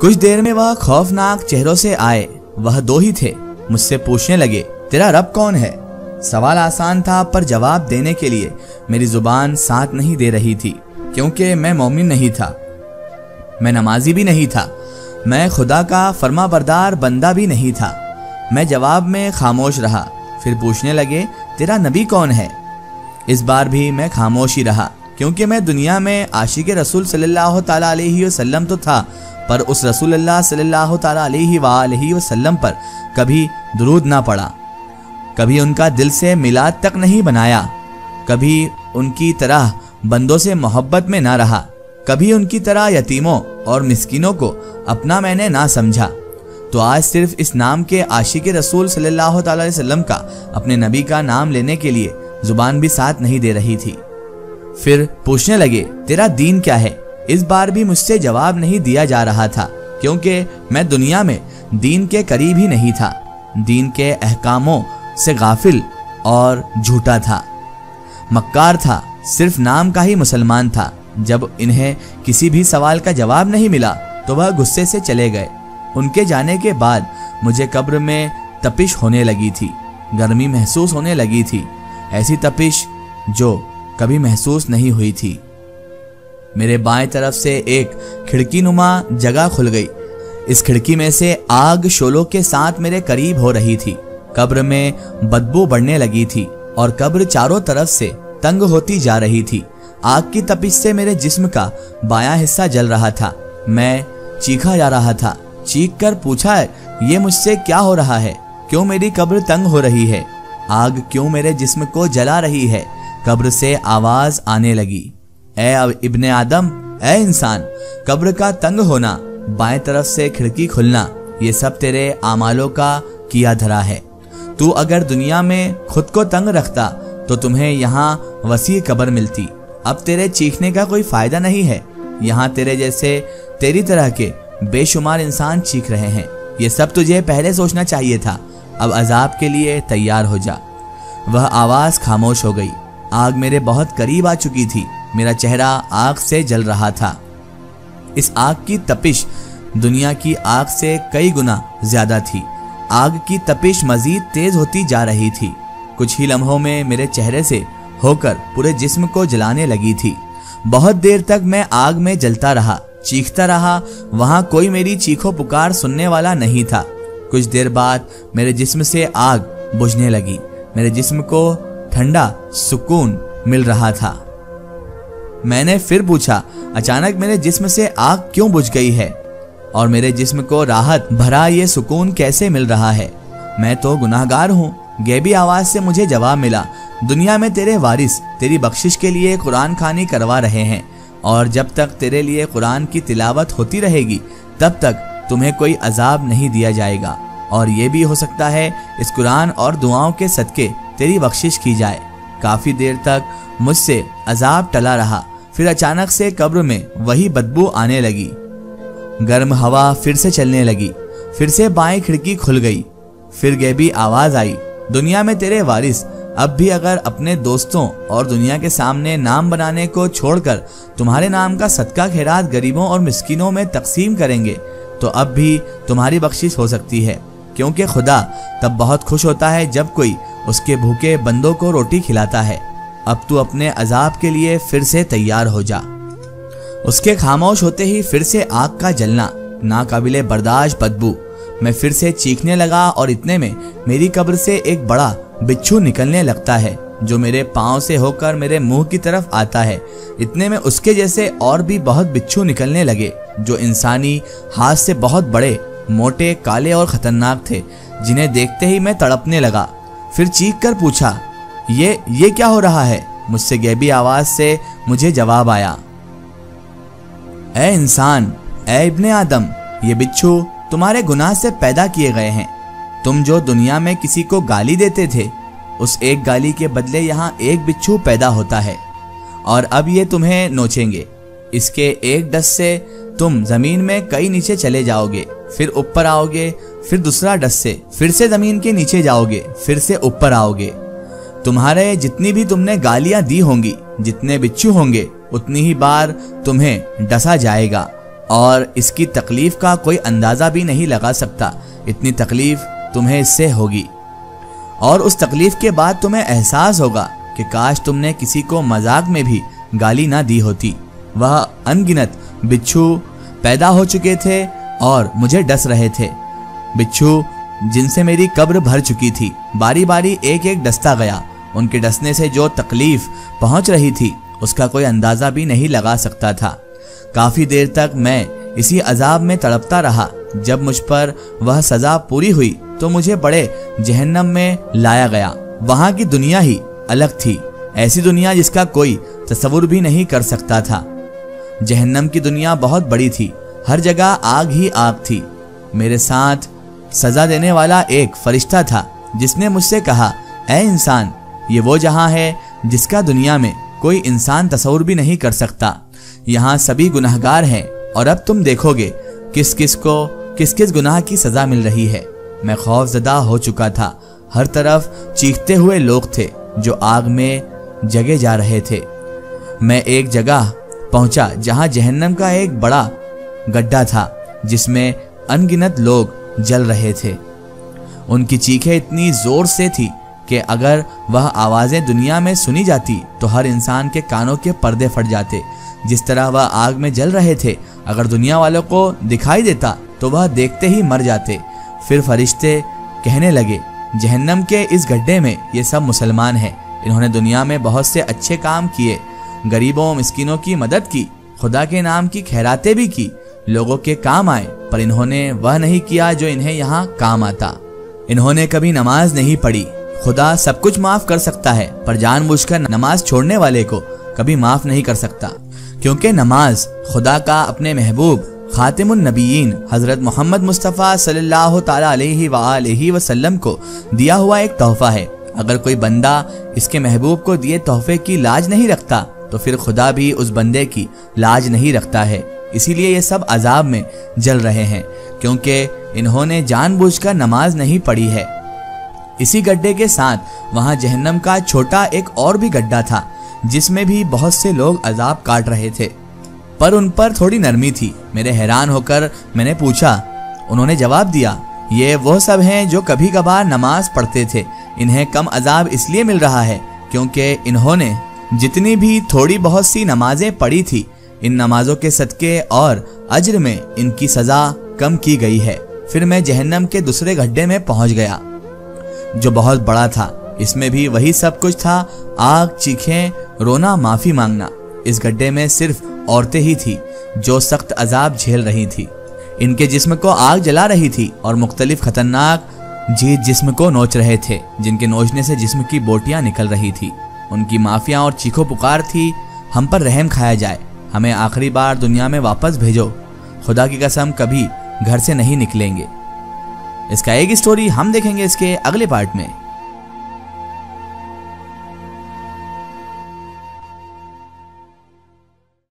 कुछ देर में वह खौफनाक चेहरों से आए। वह दो ही थे। मुझसे पूछने लगे, तेरा रब कौन है? सवाल आसान था, पर जवाब देने के लिए मेरी जुबान साथ नहीं दे रही थी, क्योंकि मैं मोमिन नहीं था, मैं नमाजी भी नहीं था, मैं खुदा का फर्माबरदार बंदा भी नहीं था। मैं जवाब में खामोश रहा। फिर पूछने लगे, तेरा नबी कौन है? इस बार भी मैं खामोश ही रहा, क्योंकि मैं दुनिया में आशिक रसूल सल्लल्लाहु ताला अलैहि वसल्लम तो था, पर उस रसूलुल्लाह सल्लल्लाहु ताला अलैहि वसल्लम पर कभी दुरूद ना पड़ा, कभी उनका दिल से मिलाद तक नहीं बनाया, कभी उनकी तरह बंदों से मोहब्बत में ना रहा, कभी उनकी तरह यतीमों और मिस्किनों को अपना मैंने ना समझा। तो आज सिर्फ इस नाम के आशिक रसूल सल्लल्लाहु ताला अलैहि वसल्लम का, अपने नबी का नाम लेने के लिए जुबान भी साथ नहीं दे रही थी। फिर पूछने लगे, तेरा दीन क्या है? इस बार भी मुझसे जवाब नहीं दिया जा रहा था, क्योंकि मैं दुनिया में दीन के करीब ही नहीं था, दीन के अहकामों से गाफिल और झूठा था, मक्कार था, सिर्फ नाम का ही मुसलमान था। जब इन्हें किसी भी सवाल का जवाब नहीं मिला तो वह गुस्से से चले गए। उनके जाने के बाद मुझे कब्र में तपिश होने लगी थी, गर्मी महसूस होने लगी थी, ऐसी तपिश जो कभी महसूस नहीं हुई थी। मेरे बाएं तरफ से एक खिड़की नुमा जगह खुल गई। इस खिड़की में से आग शोलों के साथ मेरे करीब हो रही थी। कब्र में बदबू बढ़ने लगी थी और कब्र चारों तरफ से तंग होती जा रही थी। आग की तपिश से मेरे जिस्म का बायां हिस्सा जल रहा था। मैं चीखा जा रहा था। चीख कर पूछा, ये मुझसे क्या हो रहा है? क्यों मेरी कब्र तंग हो रही है? आग क्यों मेरे जिस्म को जला रही है? कब्र से आवाज आने लगी, ए इब्ने आदम, ए इंसान, कब्र का तंग होना, बाएं तरफ से खिड़की खुलना, ये सब तेरे आमालों का किया धरा है। तू अगर दुनिया में खुद को तंग रखता तो तुम्हें यहाँ वसी कब्र मिलती। अब तेरे चीखने का कोई फायदा नहीं है। यहाँ तेरे जैसे तेरी तरह के बेशुमार इंसान चीख रहे हैं। ये सब तुझे पहले सोचना चाहिए था। अब अजाब के लिए तैयार हो जा। वह आवाज खामोश हो गई। आग मेरे बहुत करीब आ चुकी थी। मेरा चेहरा आग से जल रहा था। इस आग की तपिश दुनिया की आग से कई गुना ज्यादा थी। आग की तपिश मजीद तेज होती जा रही थी। कुछ ही लम्हों में मेरे चेहरे से होकर पूरे जिस्म को जलाने लगी थी। बहुत देर तक मैं आग में जलता रहा, चीखता रहा। वहां कोई मेरी चीखों पुकार सुनने वाला नहीं था। कुछ देर बाद मेरे जिस्म से आग बुझने लगी। मेरे जिस्म को ठंडा सुकून मिल रहा था। मैंने फिर पूछा, अचानक मेरे जिस्म से आग क्यों बुझ गई है और मेरे जिस्म को राहत भरा ये सुकून कैसे मिल रहा है? मैं तो गुनाहगार हूँ। गैबी आवाज से मुझे जवाब मिला, दुनिया में तेरे वारिस तेरी बख्शिश के लिए कुरान खानी करवा रहे हैं, और जब तक तेरे लिए कुरान की तिलावत होती रहेगी तब तक तुम्हें कोई अजाब नहीं दिया जाएगा। और ये भी हो सकता है इस कुरान और दुआओं के सदके तेरी बख्शिश की जाए। काफी देर तक मुझसे अजाब टला रहा। फिर अचानक से कब्र में वही बदबू आने लगी। गर्म हवा फिर से चलने लगी। फिर से बाएं खिड़की खुल गई। फिर गैबी आवाज आई, दुनिया में तेरे वारिस अब भी अगर अपने दोस्तों और दुनिया के सामने नाम बनाने को छोड़कर तुम्हारे नाम का सदका खैरात गरीबों और मिस्किनों में तकसीम करेंगे तो अब भी तुम्हारी बख्शिश हो सकती है, क्योंकि खुदा तब बहुत खुश होता है जब कोई उसके भूखे बंदों को रोटी खिलाता है। अब तू अपने अजाब के लिए फिर से तैयार हो जा। उसके खामोश होते ही फिर से आग का जलना, नाकाबिले बर्दाश्त बदबू। मैं फिर से चीखने लगा और इतने में मेरी कब्र से एक बड़ा बिच्छू निकलने लगता है जो मेरे पांव से होकर मेरे मुंह की तरफ आता है। इतने में उसके जैसे और भी बहुत बिच्छू निकलने लगे जो इंसानी हाथ से बहुत बड़े, मोटे, काले और खतरनाक थे, जिन्हें देखते ही मैं तड़पने लगा। फिर चीख कर पूछा, ये क्या हो रहा है? मुझसे गैबी आवाज से मुझे जवाब आया, ए इंसान, ए इब्ने आदम, ये बिच्छू तुम्हारे गुनाह से पैदा किए गए हैं। तुम जो दुनिया में किसी को गाली देते थे, उस एक गाली के बदले यहाँ एक बिच्छू पैदा होता है और अब ये तुम्हें नोचेंगे। इसके एक डस से तुम जमीन में कई नीचे चले जाओगे, फिर ऊपर आओगे, फिर दूसरा डस से फिर से जमीन के नीचे जाओगे, फिर से ऊपर आओगे। तुम्हारे जितनी भी तुमने गालियां दी होंगी, जितने बिच्छू होंगे, उतनी ही बार तुम्हें डसा जाएगा और इसकी तकलीफ का कोई अंदाजा भी नहीं लगा सकता। इतनी तकलीफ तुम्हें इससे होगी और उस तकलीफ के बाद तुम्हें एहसास होगा कि काश तुमने किसी को मजाक में भी गाली ना दी होती। वह अनगिनत बिच्छू पैदा हो चुके थे और मुझे डस रहे थे। बिच्छू जिनसे मेरी कब्र भर चुकी थी, बारी बारी एक एक डसता गया। उनके डसने से जो तकलीफ पहुंच रही थी उसका कोई अंदाजा भी नहीं लगा सकता था। काफी देर तक मैं इसी अजाब में तड़पता रहा। जब मुझ पर वह सजा पूरी हुई तो मुझे बड़े जहन्नम में लाया गया। वहां की दुनिया ही अलग थी, ऐसी दुनिया जिसका कोई तस्वुर भी नहीं कर सकता था। जहन्नम की दुनिया बहुत बड़ी थी, हर जगह आग ही आग थी। मेरे साथ सजा देने वाला एक फरिश्ता था जिसने मुझसे कहा, ऐ इंसान, ये वो जहां है जिसका दुनिया में कोई इंसान तस्वुर भी नहीं कर सकता। यहाँ सभी गुनाहगार हैं और अब तुम देखोगे किस किस गुनाह की सजा मिल रही है। मैं खौफजदा हो चुका था। हर तरफ चीखते हुए लोग थे जो आग में जगे जा रहे थे। मैं एक जगह पहुंचा जहां जहन्नम का एक बड़ा गड्ढा था जिसमें अनगिनत लोग जल रहे थे। उनकी चीखें इतनी जोर से थी कि अगर वह आवाजें दुनिया में सुनी जाती तो हर इंसान के कानों के पर्दे फट जाते। जिस तरह वह आग में जल रहे थे, अगर दुनिया वालों को दिखाई देता तो वह देखते ही मर जाते। फिर फरिश्ते कहने लगे, जहन्नम के इस गड्ढे में ये सब मुसलमान हैं। इन्होंने दुनिया में बहुत से अच्छे काम किए, गरीबों मिस्किनों की मदद की, खुदा के नाम की खैरातें भी की, लोगों के काम आए, पर इन्होंने वह नहीं किया जो इन्हें यहाँ काम आता। इन्होंने कभी नमाज नहीं पढ़ी। खुदा सब कुछ माफ कर सकता है, पर जानबूझकर नमाज छोड़ने वाले को कभी माफ नहीं कर सकता, क्योंकि नमाज खुदा का अपने महबूब खातिमुन नबीयीन हजरत मोहम्मद मुस्तफ़ा सल्लल्लाहु ताला अलैहि वसल्लम को दिया हुआ एक तोहफा है। अगर कोई बंदा इसके महबूब को दिए तोहफे की लाज नहीं रखता तो फिर खुदा भी उस बंदे की लाज नहीं रखता है। इसीलिए ये सब अजाब में जल रहे हैं, क्योंकि इन्होंने जानबूझकर नमाज नहीं पढ़ी है। इसी गड्ढे के साथ वहां जहन्नम का छोटा एक और भी गड्ढा था जिसमें भी बहुत से लोग अजाब काट रहे थे, पर उन पर थोड़ी नरमी थी। मेरे हैरान होकर मैंने पूछा। उन्होंने जवाब दिया, ये वो सब हैं जो कभी कभार नमाज पढ़ते थे। इन्हें कम अजाब इसलिए मिल रहा है क्योंकि इन्होंने जितनी भी थोड़ी बहुत सी नमाजें पढ़ी थी, इन नमाजों के सदके और अज्र में इनकी सजा कम की गई है। फिर मैं जहन्नम के दूसरे गड्ढे में पहुंच गया जो बहुत बड़ा था। इसमें भी वही सब कुछ था, आग, चीखें, रोना, माफी मांगना। इस गड्ढे में सिर्फ औरतें ही थी जो सख्त अजाब झेल रही थी। इनके जिस्म को आग जला रही थी और मुख्तलिफ खतरनाक जीत जिस्म को नोच रहे थे, जिनके नोचने से जिस्म की बोटियां निकल रही थी। उनकी माफिया और चीखो पुकार थी, हम पर रहम खाया जाए, हमें आखिरी बार दुनिया में वापस भेजो, खुदा की कसम कभी घर से नहीं निकलेंगे। इसका एक स्टोरी हम देखेंगे इसके अगले पार्ट में।